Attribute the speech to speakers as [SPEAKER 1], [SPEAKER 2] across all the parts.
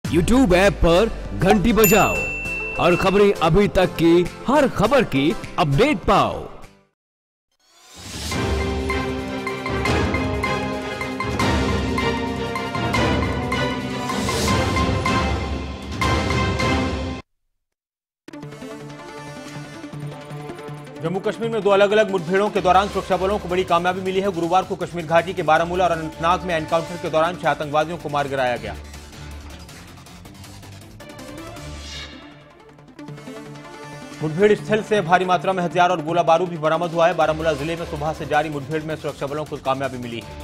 [SPEAKER 1] YouTube app पर घंटी बजाओ और खबरें अभी तक की हर खबर की अपडेट पाओ।
[SPEAKER 2] जम्मू कश्मीर में दो अलग अलग मुठभेड़ों के दौरान सुरक्षा बलों को बड़ी कामयाबी मिली है। गुरुवार को कश्मीर घाटी के बारामूला और अनंतनाग में एनकाउंटर के दौरान 6 आतंकवादियों को मार गिराया गया। मुठभेड़ स्थल से भारी मात्रा में हथियार और गोला बारूद भी बरामद हुआ है। बारामूला जिले में सुबह से जारी मुठभेड़ में सुरक्षा बलों को कामयाबी मिली है।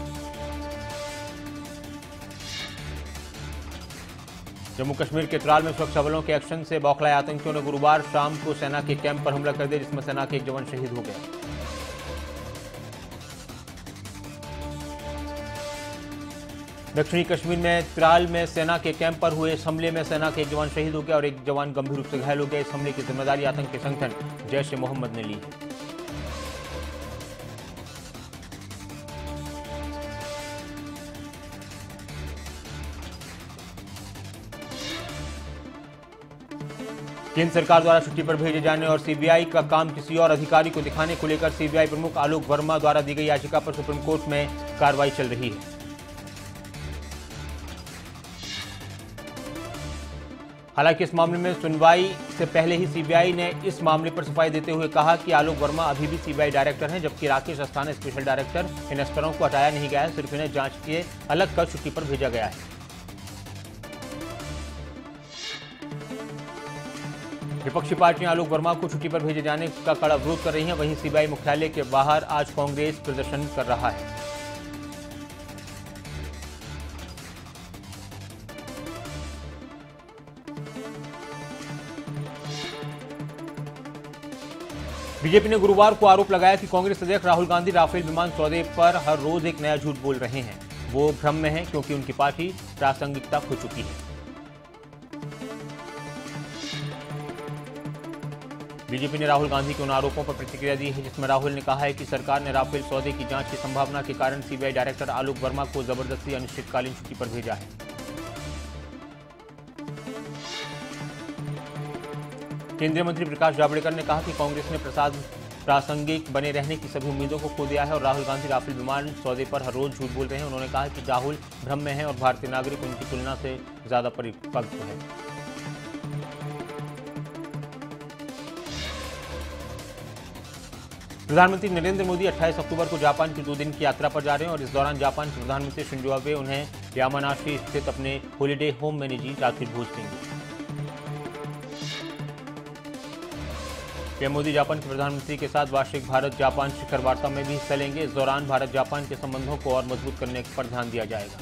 [SPEAKER 2] जम्मू कश्मीर के त्राल में सुरक्षा बलों के एक्शन से बौखलाए आतंकियों ने गुरुवार शाम को सेना के कैंप पर हमला कर दिया, जिसमें सेना के एक जवान शहीद हो गया। दक्षिणी कश्मीर में त्राल में सेना के कैंप पर हुए इस हमले में सेना के एक जवान शहीद हो गया और एक जवान गंभीर रूप से घायल हो गया। इस हमले की जिम्मेदारी आतंकी संगठन जैश-ए-मोहम्मद ने ली है। केंद्र सरकार द्वारा छुट्टी पर भेजे जाने और सीबीआई का काम किसी और अधिकारी को दिखाने को लेकर सीबीआई प्रमुख आलोक वर्मा द्वारा दी गई याचिका पर सुप्रीम कोर्ट में कार्रवाई चल रही है। हालांकि इस मामले में सुनवाई से पहले ही सीबीआई ने इस मामले पर सफाई देते हुए कहा कि आलोक वर्मा अभी भी सीबीआई डायरेक्टर हैं, जबकि राकेश अस्थाना स्पेशल डायरेक्टर। इन अफसरों को हटाया नहीं गया है, सिर्फ इन्हें जांच के अलग कर छुट्टी पर भेजा गया है। विपक्षी पार्टियां आलोक वर्मा को छुट्टी पर भेजे जाने का कड़ा विरोध कर रही हैं। वहीं सीबीआई मुख्यालय के बाहर आज कांग्रेस प्रदर्शन कर रहा है। बीजेपी ने गुरुवार को आरोप लगाया कि कांग्रेस अध्यक्ष राहुल गांधी राफेल विमान सौदे पर हर रोज एक नया झूठ बोल रहे हैं। वो भ्रम में हैं क्योंकि उनकी पार्टी प्रासंगिकता खो चुकी है। बीजेपी ने राहुल गांधी के उन आरोपों पर प्रतिक्रिया दी है जिसमें राहुल ने कहा है कि सरकार ने राफेल सौदे की जांच की संभावना के कारण सीबीआई डायरेक्टर आलोक वर्मा को जबरदस्ती अनिश्चितकालीन छुट्टी पर भेजा है। केंद्रीय मंत्री प्रकाश जावड़ेकर ने कहा कि कांग्रेस ने प्रासंगिक बने रहने की सभी उम्मीदों को खो दिया है और राहुल गांधी राफेल विमान सौदे पर हर रोज झूठ बोल रहे हैं। उन्होंने कहा कि राहुल भ्रम में है और भारतीय नागरिक उनकी तुलना से ज्यादा परिपक्व है। प्रधानमंत्री नरेंद्र मोदी 28 अक्टूबर को जापान की 2 दिन की यात्रा पर जा रहे हैं और इस दौरान जापान के प्रधानमंत्री शिंजो आबे उन्हें यामानाशी स्थित अपने हॉलिडे होम में निजी रात्रि भोज देंगे। पीएम मोदी जापान के प्रधानमंत्री के साथ वार्षिक भारत जापान शिखर वार्ता में भी हिस्सा लेंगे। इस दौरान भारत जापान के संबंधों को और मजबूत करने पर ध्यान दिया जाएगा।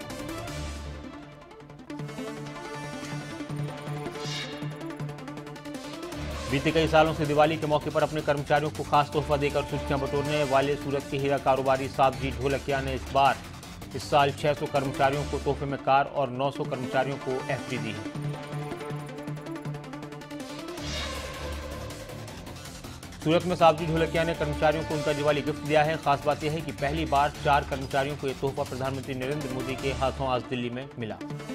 [SPEAKER 2] बीते कई सालों से दिवाली के मौके पर अपने कर्मचारियों को खास तोहफा देकर सुर्खियां बटोरने वाले सूरत के हीरा कारोबारी साबजी ढोलकिया ने इस साल 600 कर्मचारियों को तोहफे में कार और 900 कर्मचारियों को एफडी दी है। सूरत में साबजी ढोलकिया ने कर्मचारियों को उनका दिवाली गिफ्ट दिया है। खास बात यह है कि पहली बार 4 कर्मचारियों को यह तोहफा प्रधानमंत्री नरेंद्र मोदी के हाथों आज दिल्ली में मिला।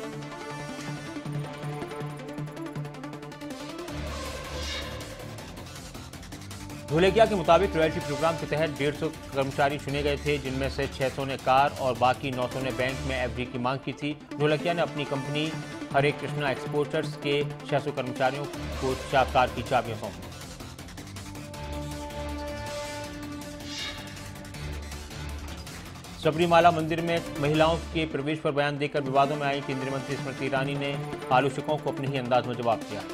[SPEAKER 2] ढोलकिया के मुताबिक रॉयल्टी प्रोग्राम के तहत 150 कर्मचारी चुने गए थे, जिनमें से 600 ने कार और बाकी 900 ने बैंक में एफडी की मांग की थी। ढोलकिया ने अपनी कंपनी हरे कृष्णा एक्सपोर्टर्स के 600 कर्मचारियों को कार की चाबियां सौंपी। सबरीमाला मंदिर में महिलाओं के प्रवेश पर बयान देकर विवादों में आई केंद्रीय मंत्री स्मृति ईरानी ने आलोचकों को अपने ही अंदाज में जवाब दिया।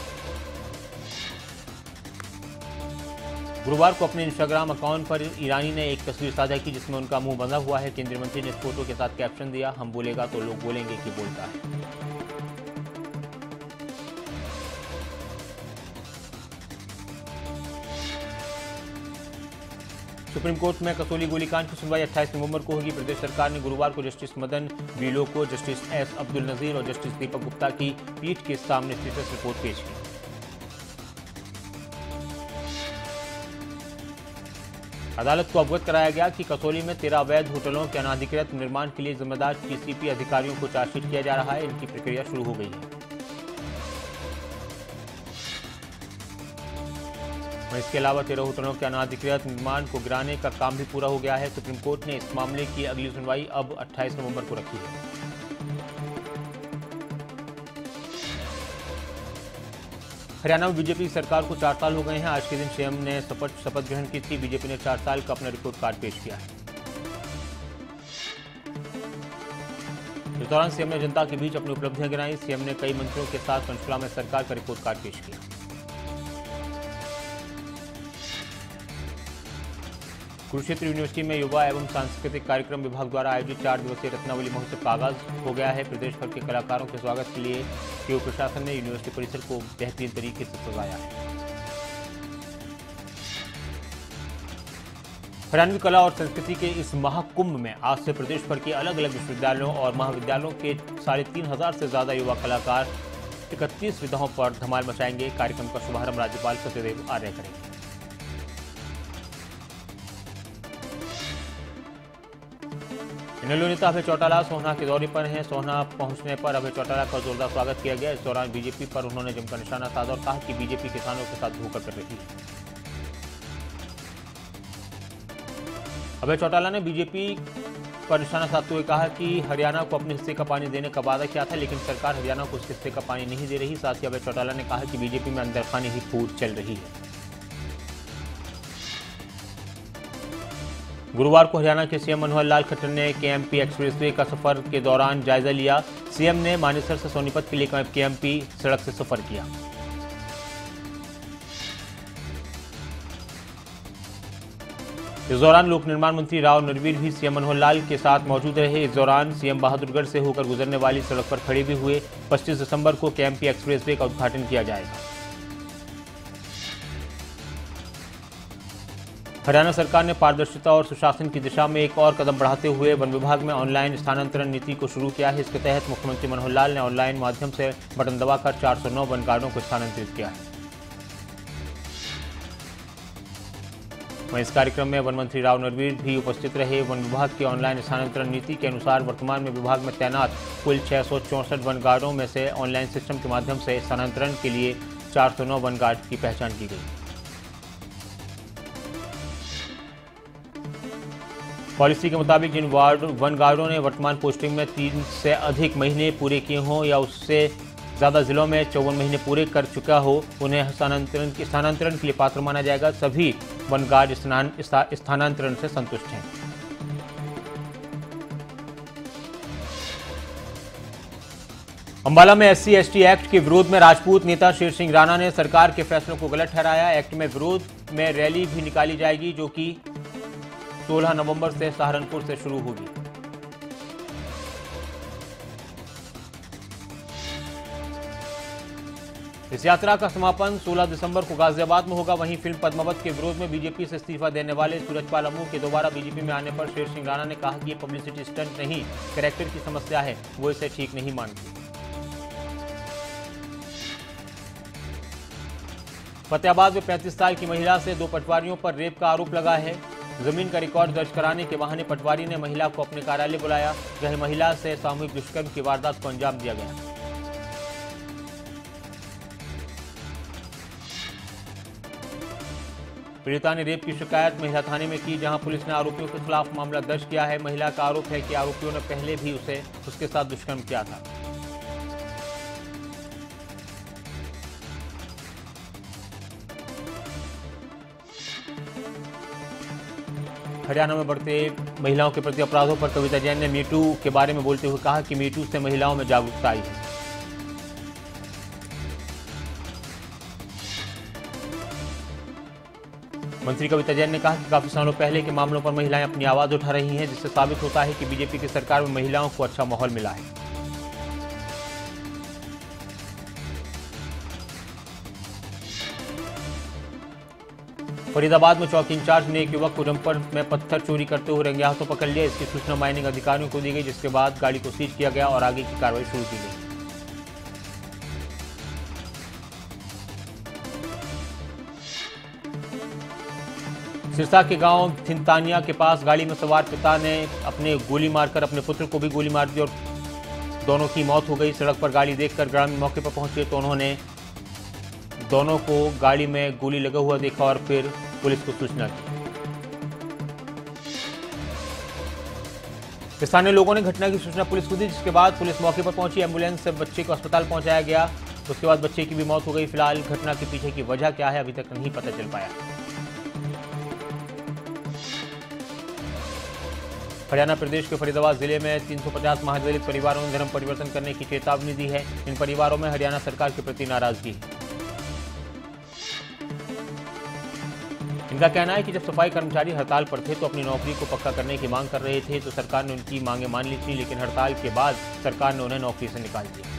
[SPEAKER 2] गुरुवार को अपने इंस्टाग्राम अकाउंट पर ईरानी ने एक तस्वीर साझा की जिसमें उनका मुंह बंधा हुआ है। केंद्रीय मंत्री ने इस फोटो के साथ कैप्शन दिया, हम बोलेगा तो लोग बोलेंगे कि बोलता है। सुप्रीम कोर्ट में कसौली गोलीकांड की सुनवाई 28 नवंबर को होगी। प्रदेश सरकार ने गुरुवार को justice Madan B Lokur, justice S Abdul Nazeer और जस्टिस दीपक गुप्ता की पीठ के सामने स्टेटस रिपोर्ट पेश की। अदालत को अवगत कराया गया कि कसौली में 13 अवैध होटलों के अनाधिकृत निर्माण के लिए जिम्मेदार टीसीपी अधिकारियों को चार्जशीट किया जा रहा है। इनकी प्रक्रिया शुरू हो गई है। इसके अलावा 13 होटलों के अनाधिकृत निर्माण को गिराने का काम भी पूरा हो गया है। सुप्रीम कोर्ट ने इस मामले की अगली सुनवाई अब 28 नवंबर को रखी है। हरियाणा में बीजेपी सरकार को 4 साल हो गए हैं। आज के दिन सीएम ने शपथ ग्रहण की थी। बीजेपी ने 4 साल का अपना रिपोर्ट कार्ड पेश किया है। इस दौरान सीएम ने जनता के बीच अपनी उपलब्धियां गिनाई। सीएम ने कई मंत्रियों के साथ पंचकुला में सरकार का रिपोर्ट कार्ड पेश किया। कुरुक्षेत्र यूनिवर्सिटी में युवा एवं सांस्कृतिक कार्यक्रम विभाग द्वारा आयोजित 4 दिवसीय रत्नावली महोत्सव का आगाज हो गया है। प्रदेश भर के कलाकारों के स्वागत के लिए केयू प्रशासन ने यूनिवर्सिटी परिसर को बेहतरीन तरीके से सजाया है। हरियाणवी कला और संस्कृति के इस महाकुंभ में आज से प्रदेश भर के अलग अलग विश्वविद्यालयों और महाविद्यालयों के 3500 से ज्यादा युवा कलाकार 31 विधाओं पर धमाल मचाएंगे। कार्यक्रम का शुभारंभ राज्यपाल सत्यदेव आर्य करेंगे। इनेलो नेता अभय चौटाला सोहना के दौरे पर हैं। सोहना पहुंचने पर अभय चौटाला का जोरदार स्वागत किया गया। इस दौरान बीजेपी पर उन्होंने जमकर निशाना साधा और कहा कि बीजेपी किसानों के साथ धोखा कर रही है। अभय चौटाला ने बीजेपी पर निशाना साधते हुए कहा कि हरियाणा को अपने हिस्से का पानी देने का वादा किया था, लेकिन सरकार हरियाणा को उस हिस्से का पानी नहीं दे रही। साथ ही अभय चौटाला ने कहा कि बीजेपी में अंदरखानी ही फूट चल रही है। गुरुवार को हरियाणा के सीएम मनोहर लाल खट्टर ने केएमपी एक्सप्रेसवे का सफर के दौरान जायजा लिया। सीएम ने मानेसर से सोनीपत के लिए केएमपी सड़क से सफर किया। इस दौरान लोक निर्माण मंत्री राव नरवीर भी सीएम मनोहर लाल के साथ मौजूद रहे। इस दौरान सीएम बहादुरगढ़ से होकर गुजरने वाली सड़क पर खड़े भी हुए। 25 दिसंबर को केएमपी एक्सप्रेसवे का उद्घाटन किया जाएगा। हरियाणा सरकार ने पारदर्शिता और सुशासन की दिशा में एक और कदम बढ़ाते हुए वन विभाग में ऑनलाइन स्थानांतरण नीति को शुरू किया है। इसके तहत मुख्यमंत्री मनोहर लाल ने ऑनलाइन माध्यम से बटन दबाकर 409 वन गार्डों को स्थानांतरित किया है। वहीं इस कार्यक्रम में वन मंत्री राव नरवीर भी उपस्थित रहे। वन विभाग की ऑनलाइन स्थानांतरण नीति के अनुसार वर्तमान में विभाग में तैनात कुल 664 वन गार्डों में से ऑनलाइन सिस्टम के माध्यम से स्थानांतरण के लिए 409 वन गार्ड की पहचान की गई। पॉलिसी के मुताबिक जिन वन गार्डों ने वर्तमान पोस्टिंग में 3 से अधिक महीने पूरे किए हों या उससे ज़्यादा जिलों में 54 महीने पूरे कर चुका हो, उन्हें स्थानांतरण के लिए पात्र माना जाएगा। सभी वन गार्ड स्थानांतरण से संतुष्ट हैं। अंबाला में SC/ST एक्ट के विरोध में राजपूत नेता शेर सिंह राणा ने सरकार के फैसलों को गलत ठहराया। एक्ट में विरोध में रैली भी निकाली जाएगी, जो कि 16 नवंबर से सहारनपुर से शुरू होगी। इस यात्रा का समापन 16 दिसंबर को गाजियाबाद में होगा। वहीं फिल्म पद्मावत के विरोध में बीजेपी से इस्तीफा देने वाले सूरजपाल अमू के दोबारा बीजेपी में आने पर शेर सिंह राणा ने कहा कि ये पब्लिसिटी स्टंट नहीं, कैरेक्टर की समस्या है, वो इसे ठीक नहीं मानती। फतेहाबाद में 35 साल की महिला से 2 पटवारियों पर रेप का आरोप लगा है। जमीन का रिकॉर्ड दर्ज कराने के बहाने पटवारी ने महिला को अपने कार्यालय बुलाया, जहां महिला से सामूहिक दुष्कर्म की वारदात को अंजाम दिया गया। पीड़िता ने रेप की शिकायत महिला थाने में की, जहां पुलिस ने आरोपियों के खिलाफ मामला दर्ज किया है। महिला का आरोप है कि आरोपियों ने पहले भी उसके साथ दुष्कर्म किया था। हरियाणा में बढ़ते महिलाओं के प्रति अपराधों पर कविता जैन ने मीटू के बारे में बोलते हुए कहा कि मीटू से महिलाओं में जागरूकता आई है। मंत्री कविता जैन ने कहा कि काफी सालों पहले के मामलों पर महिलाएं अपनी आवाज उठा रही हैं, जिससे साबित होता है कि बीजेपी की सरकार में महिलाओं को अच्छा माहौल मिला है। फरीदाबाद में चौकी इंचार्ज ने एक युवक को डंपर में पत्थर चोरी करते हुए रंगे हाथों पकड़ लिया। इसकी सूचना माइनिंग अधिकारियों को दी गई, जिसके बाद गाड़ी को सीज किया गया और आगे की कार्रवाई शुरू की गई। सिरसा के गांव थिनतानिया के पास गाड़ी में सवार पिता ने अपने गोली मारकर अपने पुत्र को भी गोली मार दी और दोनों की मौत हो गई। सड़क पर गाड़ी देखकर ग्रामीण मौके पर पहुंचे तो उन्होंने दोनों को गाड़ी में गोली लगा हुआ देखा और फिर पुलिस को सूचना दी। स्थानीय लोगों ने घटना की सूचना पुलिस को दी, जिसके बाद पुलिस मौके पर पहुंची। एम्बुलेंस से बच्चे को अस्पताल पहुंचाया गया। उसके बाद बच्चे की भी मौत हो गई। फिलहाल घटना के पीछे की वजह क्या है अभी तक नहीं पता चल पाया। हरियाणा प्रदेश के फरीदाबाद जिले में 350 महादलित परिवारों ने धर्म परिवर्तन करने की चेतावनी दी है। इन परिवारों में हरियाणा सरकार के प्रति नाराजगी है। इनका कहना है कि जब सफाई कर्मचारी हड़ताल पर थे तो अपनी नौकरी को पक्का करने की मांग कर रहे थे तो सरकार ने उनकी मांगें मान ली थी, लेकिन हड़ताल के बाद सरकार ने उन्हें नौकरी से निकाल दिया।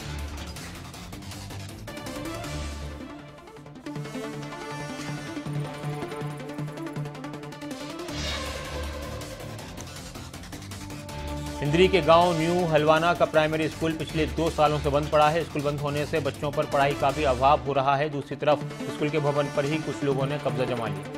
[SPEAKER 2] इंद्री के गांव न्यू हलवाना का प्राइमरी स्कूल पिछले 2 सालों से बंद पड़ा है। स्कूल बंद होने से बच्चों पर पढ़ाई का भी अभाव हो रहा है। दूसरी तरफ स्कूल के भवन पर ही कुछ लोगों ने कब्जा जमा लिया।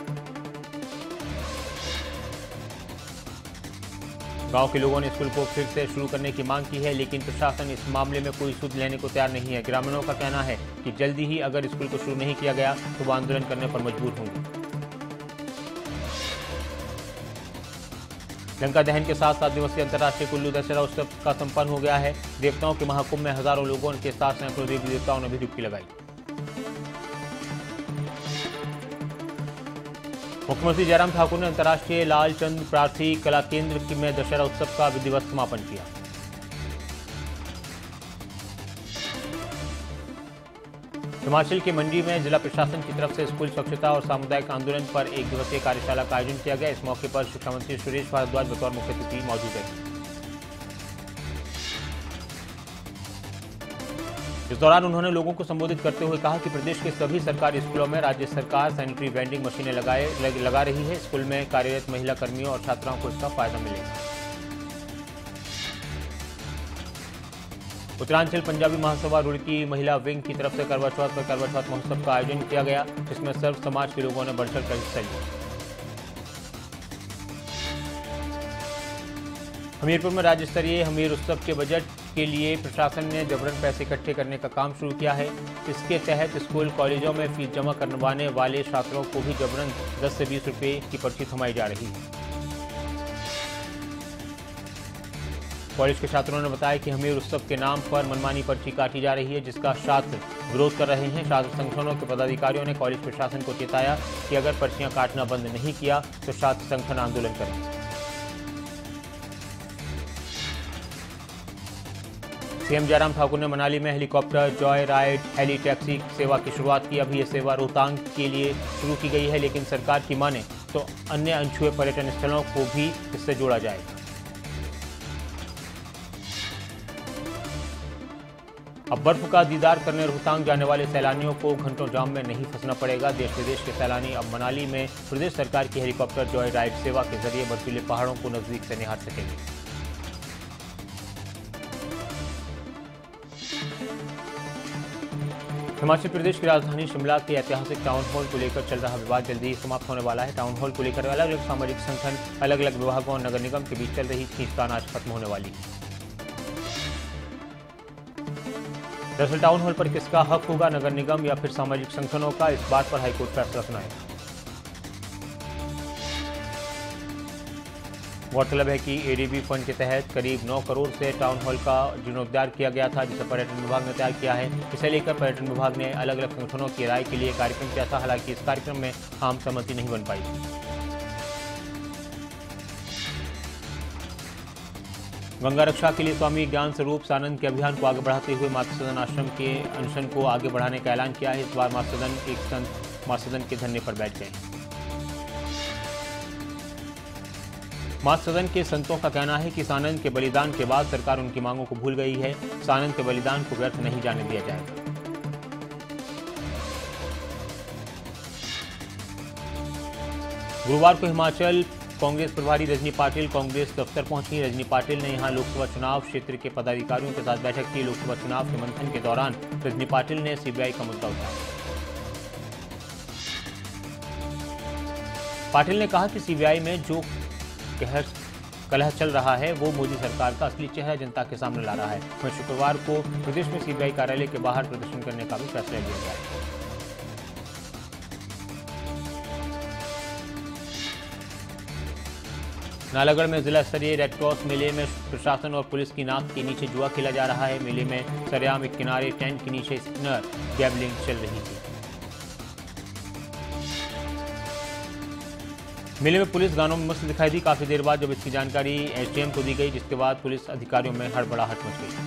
[SPEAKER 2] गांव के लोगों ने स्कूल को फिर से शुरू करने की मांग की है, लेकिन प्रशासन इस मामले में कोई सुध लेने को तैयार नहीं है। ग्रामीणों का कहना है कि जल्दी ही अगर स्कूल को शुरू नहीं किया गया तो वो आंदोलन करने पर मजबूर होंगे। लंका दहन के साथ 7 दिवसीय अंतर्राष्ट्रीय कुल्लू दशहरा उत्सव का संपन्न हो गया है। देवताओं के महाकुंभ में हजारों लोगों के साथ सैकड़ों देवी देवताओं ने भी डुबकी लगाई। मुख्यमंत्री जयराम ठाकुर ने अंतर्राष्ट्रीय लालचंद प्रार्थी कला केंद्र में दशहरा उत्सव का विधिवत समापन किया। हिमाचल के मंडी में जिला प्रशासन की तरफ से स्कूल स्वच्छता और सामुदायिक आंदोलन पर 1 दिवसीय कार्यशाला का आयोजन किया गया। इस मौके पर शिक्षा मंत्री सुरेश भारद्वाज बतौर मुख्य अतिथि मौजूद रहे। इस दौरान उन्होंने लोगों को संबोधित करते हुए कहा कि प्रदेश के सभी सरकारी स्कूलों में राज्य सरकार सैनिटरी वेंडिंग मशीनें लगा रही है। स्कूल में कार्यरत महिला कर्मियों और छात्राओं को इसका फायदा मिलेगा। उत्तरांचल पंजाबी महासभा रुड़की महिला विंग की तरफ से करवा चौथ पर करवा चौथ महोत्सव का आयोजन किया गया, जिसमें सर्व समाज के लोगों ने बढ़-चढ़ कर हिस्सा लिया। हमीरपुर में राज्य स्तरीय हमीर उत्सव के बजट के लिए प्रशासन ने जबरन पैसे इकट्ठे करने का काम शुरू किया है। इसके तहत स्कूल कॉलेजों में फीस जमा करवाने वाले छात्रों को भी जबरन 10 से 20 रुपये की पर्ची थमाई जा रही है। कॉलेज के छात्रों ने बताया कि हमीर उत्सव के नाम पर मनमानी पर्ची काटी जा रही है, जिसका छात्र विरोध कर रहे हैं। छात्र संगठनों के पदाधिकारियों ने कॉलेज प्रशासन को चेताया कि अगर पर्चियां काटना बंद नहीं किया तो छात्र संगठन आंदोलन करेंगे। सीएम जयराम ठाकुर ने मनाली में helicopter joy ride heli taxi सेवा की शुरुआत की। अभी यह सेवा रोहतांग के लिए शुरू की गई है, लेकिन सरकार की माने तो अन्य अनछुए पर्यटन स्थलों को भी इससे जोड़ा जाएगा। अब बर्फ का दीदार करने रोहतांग जाने वाले सैलानियों को घंटों जाम में नहीं फंसना पड़ेगा। देश विदेश के सैलानी अब मनाली में प्रदेश सरकार की हेलीकॉप्टर जॉय राइड सेवा के जरिए बर्फीले पहाड़ों को नजदीक से निहार सकेंगे। हिमाचल प्रदेश की राजधानी शिमला के ऐतिहासिक टाउन हॉल को लेकर चल रहा विवाद जल्दी ही समाप्त होने वाला है। टाउन हॉल को लेकर अलग अलग सामाजिक संगठन, अलग अलग विभागों और नगर निगम के बीच चल रही खींचतान आज खत्म होने वाली है। दरअसल टाउन हॉल पर किसका हक होगा, नगर निगम या फिर सामाजिक संगठनों का, इस बात पर हाईकोर्ट फैसला सुनाएगा। गौरतलब है कि एडीबी फंड के तहत करीब 9 करोड़ से टाउन हॉल का जीर्णोद्धार किया गया था, जिसे पर्यटन विभाग ने तैयार किया है। इसे लेकर पर्यटन विभाग ने अलग अलग संगठनों की राय के लिए कार्यक्रम किया था। हालांकि इस कार्यक्रम में आम सहमति नहीं बन पाई थी। गंगा रक्षा के लिए स्वामी ज्ञान स्वरूप सानंद के अभियान को आगे बढ़ाते हुए मातृ सदन आश्रम के अनशन को आगे बढ़ाने का ऐलान किया है। इस बार मातृ सदन एक संत मातृ सदन के धरने पर बैठ गए। मातृ सदन के संतों का कहना है कि सानंद के बलिदान के बाद सरकार उनकी मांगों को भूल गई है। सानंद के बलिदान को व्यर्थ नहीं जाने दिया जाएगा। गुरुवार को हिमाचल कांग्रेस प्रभारी रजनी पाटिल कांग्रेस दफ्तर पहुंची। रजनी पाटिल ने यहां लोकसभा चुनाव क्षेत्र के पदाधिकारियों के साथ बैठक की। लोकसभा चुनाव के मंथन के दौरान रजनी पाटिल ने सीबीआई का मुद्दा उठाया। पाटिल ने कहा कि सीबीआई में जो कलह चल रहा है वो मोदी सरकार का असली चेहरा जनता के सामने ला रहा है। वहीं शुक्रवार को प्रदेश में सीबीआई कार्यालय के बाहर प्रदर्शन करने का भी फैसला लिया गया है। नालागढ़ में जिला स्तरीय रेड क्रॉस मेले में प्रशासन और पुलिस की नाक के नीचे जुआ खेला जा रहा है। मेले में सरेआम एक किनारे टेंट के नीचे स्पिनर गैम्बलिंग चल रही थी। मेले में पुलिस गानों में मस्त दिखाई दी। काफी देर बाद जब इसकी जानकारी एसडीएम को दी गई, जिसके बाद पुलिस अधिकारियों में हड़बड़ाहट मच गई।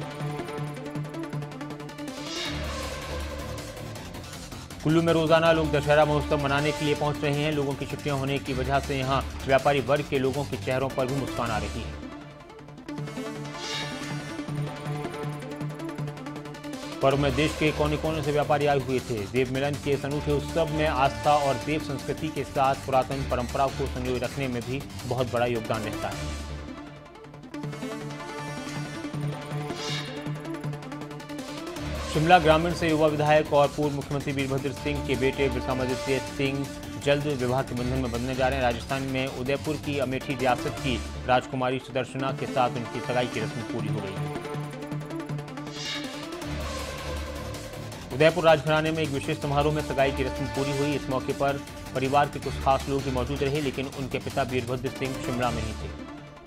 [SPEAKER 2] कुल्लू में रोजाना लोग दशहरा महोत्सव मनाने के लिए पहुंच रहे हैं। लोगों की छुट्टियां होने की वजह से यहां व्यापारी वर्ग के लोगों के चेहरों पर भी मुस्कान आ रही है। पर्व में देश के कोने कोने से व्यापारी आए हुए थे। देव मिलन के इस अनूठे उत्सव में आस्था और देव संस्कृति के साथ पुरातन परंपरा को संजोए रखने में भी बहुत बड़ा योगदान रहता है। शिमला ग्रामीण से युवा विधायक और पूर्व मुख्यमंत्री वीरभद्र सिंह के बेटे विक्रमादित्य सिंह जल्द विवाह के बंधन में बंधने जा रहे हैं। राजस्थान में उदयपुर की अमेठी रियासत की राजकुमारी सुदर्शना के साथ उनकी सगाई की रस्म पूरी हो गई है। उदयपुर राजघराने में एक विशेष समारोह में सगाई की रस्म पूरी हुई। इस मौके पर परिवार के कुछ खास लोग ही मौजूद रहे, लेकिन उनके पिता वीरभद्र सिंह शिमला में ही थे।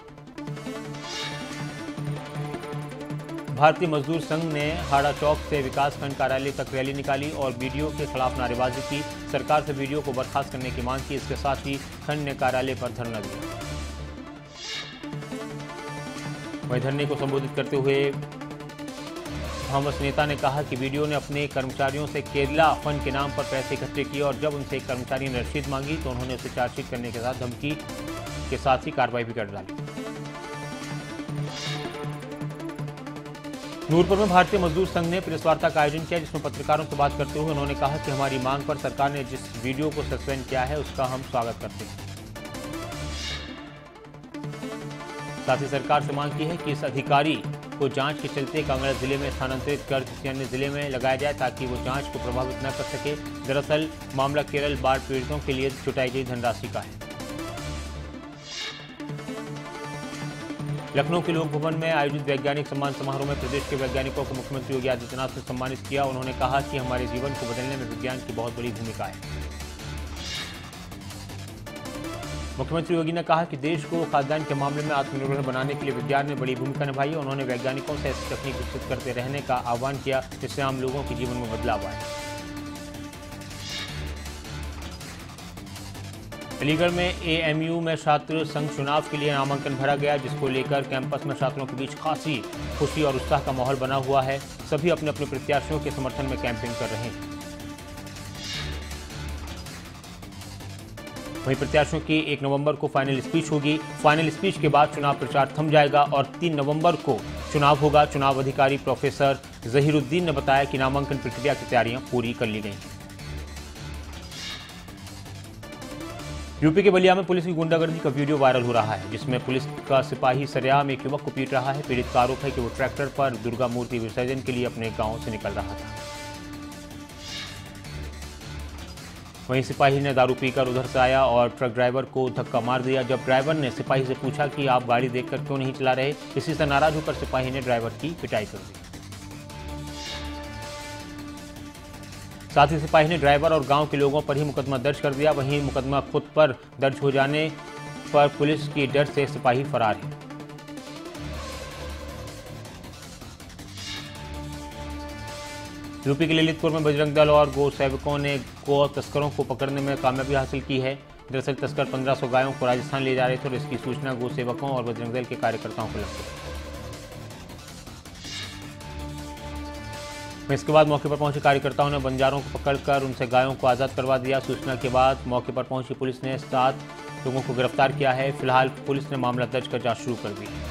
[SPEAKER 2] भारतीय मजदूर संघ ने हाड़ा चौक से विकासखंड कार्यालय तक रैली निकाली और वीडियो के खिलाफ नारेबाजी की। सरकार से वीडियो को बर्खास्त करने की मांग की। इसके साथ ही खंड ने कार्यालय पर धरना दिया। वहीं धरने को संबोधित करते हुए कांग्रेस नेता ने कहा कि वीडियो ने अपने कर्मचारियों से केरला फंड के नाम पर पैसे इकट्ठे किए और जब उनसे एक कर्मचारी ने रसीद मांगी तो उन्होंने उसे चार्जशीट करने के साथ धमकी के साथ ही कार्रवाई भी कर डाली। नूरपुर में भारतीय मजदूर संघ ने प्रेस वार्ता का आयोजन किया, जिसमें पत्रकारों से बात करते हुए उन्होंने कहा कि हमारी मांग पर सरकार ने जिस वीडियो को सस्पेंड किया है उसका हम स्वागत करते हैं। साथ ही सरकार से मांग की है कि इस अधिकारी को जांच के चलते कांगड़ा जिले में स्थानांतरित कर किसी अन्य जिले में लगाया जाए ताकि वो जांच को प्रभावित न कर सके। दरअसल मामला केरल बाढ़ पीड़ितों के लिए जुटाई गई धनराशि का है। लखनऊ के लोक भवन में आयोजित वैज्ञानिक सम्मान समारोह में प्रदेश के वैज्ञानिकों को मुख्यमंत्री योगी आदित्यनाथ ने सम्मानित किया। उन्होंने कहा कि हमारे जीवन को बदलने में विज्ञान की बहुत बड़ी भूमिका है। मुख्यमंत्री योगी ने कहा कि देश को खाद्यान्न के मामले में आत्मनिर्भर बनाने के लिए विज्ञान ने बड़ी भूमिका निभाई। उन्होंने वैज्ञानिकों से ऐसी तकनीक विकसित करते रहने का आह्वान किया जिससे आम लोगों के जीवन में बदलाव आए। अलीगढ़ में एएमयू में छात्र संघ चुनाव के लिए नामांकन भरा गया, जिसको लेकर कैंपस में छात्रों के बीच खासी खुशी और उत्साह का माहौल बना हुआ है। सभी अपने अपने प्रत्याशियों के समर्थन में कैंपेन कर रहे हैं। वहीं प्रत्याशियों की 1 नवंबर को फाइनल स्पीच होगी। फाइनल स्पीच के बाद चुनाव प्रचार थम जाएगा और 3 नवंबर को चुनाव होगा। चुनाव अधिकारी प्रोफेसर जहीरुद्दीन ने बताया कि नामांकन प्रक्रिया की तैयारियां पूरी कर ली गई। यूपी के बलिया में पुलिस की गुंडागर्दी का वीडियो वायरल हो रहा है, जिसमें पुलिस का सिपाही सरेआम एक युवक को पीट रहा है। पीड़ित का आरोप है कि वो ट्रैक्टर पर दुर्गा मूर्ति विसर्जन के लिए अपने गांव से निकल रहा था। वहीं सिपाही ने दारू पीकर उधर से आया और ट्रक ड्राइवर को धक्का मार दिया। जब ड्राइवर ने सिपाही से पूछा कि आप गाड़ी देखकर क्यों नहीं चला रहे, इसी से नाराज होकर सिपाही ने ड्राइवर की पिटाई कर दी। साथ ही सिपाही ने ड्राइवर और गांव के लोगों पर ही मुकदमा दर्ज कर दिया। वहीं मुकदमा खुद पर दर्ज हो जाने पर पुलिस की डर से सिपाही फरार है। यूपी के ललितपुर में बजरंग दल और गौ सेवकों ने गौ तस्करों को पकड़ने में कामयाबी हासिल की है। दरअसल तस्कर 1500 गायों को राजस्थान ले जा रहे थे और इसकी सूचना गौ सेवकों और बजरंग दल के कार्यकर्ताओं को लग गई। इसके बाद मौके पर पहुंचे कार्यकर्ताओं ने बंजारों को पकड़कर उनसे गायों को आज़ाद करवा दिया। सूचना के बाद मौके पर पहुंची पुलिस ने 7 लोगों को गिरफ्तार किया है। फिलहाल पुलिस ने मामला दर्ज कर जांच शुरू कर दी है।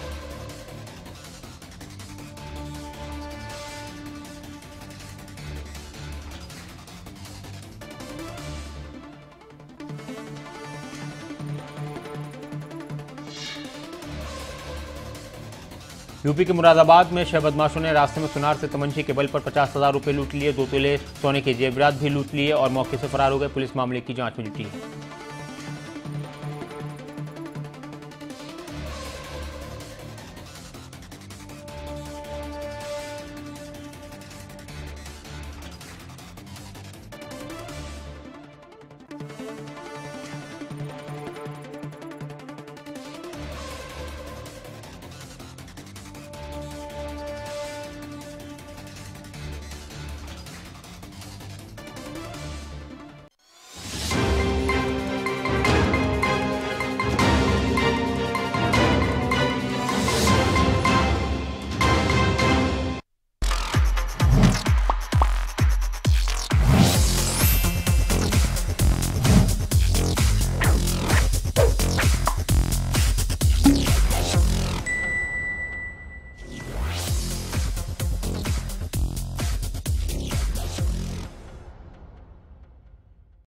[SPEAKER 2] यूपी के मुरादाबाद में 6 बदमाशों ने रास्ते में सुनार से तमंचे के बल पर 50,000 रुपए लूट लिए, 2 तोले सोने के जेवरात भी लूट लिए और मौके से फरार हो गए। पुलिस मामले की जांच में जुटी है।